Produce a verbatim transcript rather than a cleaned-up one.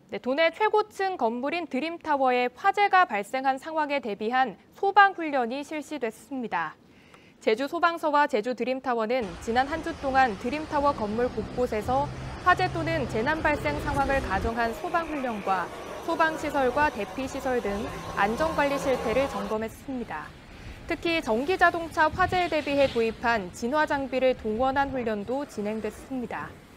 네, 도내 최고층 건물인 드림타워에 화재가 발생한 상황에 대비한 소방훈련이 실시됐습니다. 제주 소방서와 제주 드림타워는 지난 한 주 동안 드림타워 건물 곳곳에서 화재 또는 재난 발생 상황을 가정한 소방훈련과 소방시설과 대피시설 등 안전관리 실태를 점검했습니다. 특히 전기자동차 화재에 대비해 도입한 진화 장비를 동원한 훈련도 진행됐습니다.